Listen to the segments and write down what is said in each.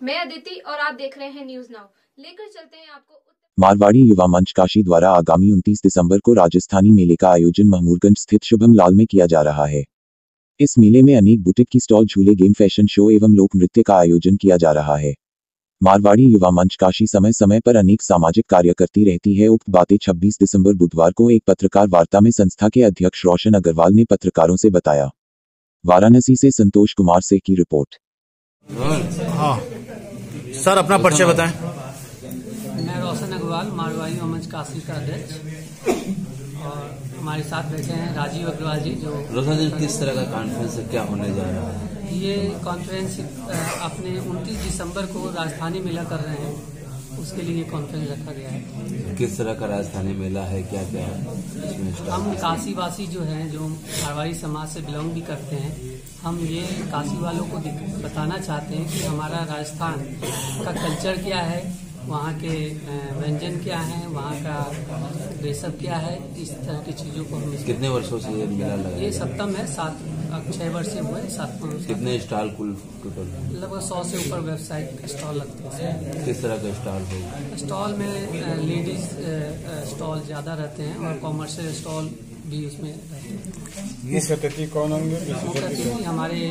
मैं अदिति और आप देख रहे हैं न्यूज नाउ। लेकर चलते हैं आपको। मारवाड़ी युवा मंच काशी द्वारा आगामी 29 दिसंबर को राजस्थानी मेले का आयोजन महमूदगंज स्थित शुभम लाल में किया जा रहा है। इस मेले में अनेक बुटीक की स्टॉल, झूले, गेम, फैशन शो एवं लोक नृत्य का आयोजन किया जा रहा है। मारवाड़ी युवा मंच काशी समय समय पर अनेक सामाजिक कार्य करती रहती है। उक्त बातें 26 दिसंबर बुधवार को एक पत्रकार वार्ता में संस्था के अध्यक्ष रोशन अग्रवाल ने पत्रकारों से बताया। वाराणसी से संतोष कुमार से की रिपोर्ट। हाँ सर, अपना परिचय बताएं। मैं रोशन अग्रवाल, मारवाड़ी युवा मंच काशी का अध्यक्ष, और हमारे साथ बैठे हैं राजीव अग्रवाल जी। जो रोशन जी, किस तरह का कॉन्फ्रेंस क्या होने जा रहा है? ये कॉन्फ्रेंस अपने 29 दिसंबर को राजधानी मेला कर रहे हैं, उसके लिए कॉन्फ्रेंस रखा गया है। किस तरह का राजधानी मेला है, क्या क्या है इसमें? हम काशीवासी जो हैं, जो मारवाड़ी समाज से बिलोंग भी करते हैं, हम ये काशी वालों को बताना चाहते हैं कि हमारा राजस्थान का कल्चर क्या है, वहाँ के व्यंजन क्या हैं, वहाँ का ड्रेसअप क्या है। इस तरह की चीज़ों को हम कितने वर्षों से ये मेला लगा? ये सप्तम है, 6 वर्ष से हुए। 7 कितने स्टॉल कुल टोटल? लगभग 100 से ऊपर वेबसाइट स्टॉल लगते हैं। किस तरह का स्टॉल होगा? स्टॉल में लेडीज स्टॉल ज्यादा रहते हैं और कॉमर्शियल स्टॉल भी उसमें रहते हैं। मुख्य अतिथि कौन होंगे? मुख्य अतिथि हमारे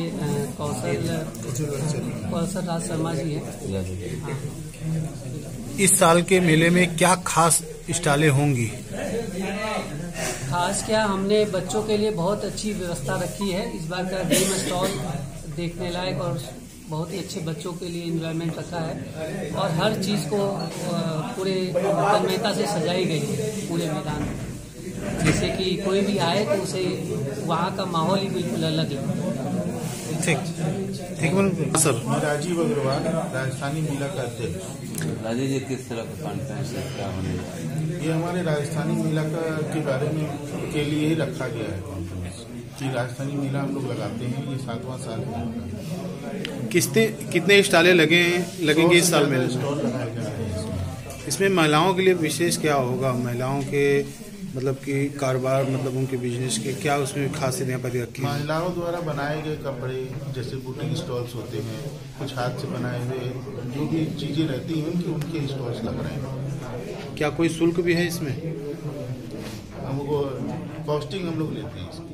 कौशल राज शर्मा जी हैं। हाँ। इस साल के मेले में क्या खास स्टॉलें होंगी? खास क्या, हमने बच्चों के लिए बहुत अच्छी व्यवस्था रखी है। इस बार का गेम स्टॉल देखने लायक और बहुत ही अच्छे बच्चों के लिए एंजॉयमेंट रखा है, और हर चीज़ को पूरे तन्मयता से सजाई गई है पूरे मैदान में, जिससे कि कोई भी आए तो उसे वहाँ का माहौल ही बिल्कुल अलग लगे। ठीक सर। राजीव अग्रवाल, राजस्थानी मेला का अध्यक्ष। राजीव जी, किस तरह का कॉन्फ्रेंस है, क्या होने जा रहा है? ये हमारे राजस्थानी मेला के बारे में के लिए ही रखा गया है कॉन्फ्रेंस कि राजस्थानी मेला हम लोग लगाते हैं, ये 7वां साल है। कितने स्टॉलें लगेंगे इस साल में? स्टॉल लगाए जा रहे हैं। इसमें महिलाओं के लिए विशेष क्या होगा? महिलाओं के मतलब कि कारोबार, मतलब उनके बिजनेस के क्या उसमें खासियत यहाँ पर रखी है? महिलाओं द्वारा बनाए गए कपड़े, जैसे बुटीक स्टॉल्स होते हैं, कुछ हाथ से बनाए हुए जो भी चीजें रहती हैं उनके स्टॉल्स लग रहे हैं। क्या कोई शुल्क भी है इसमें? हमको कॉस्टिंग हम लोग लेते हैं।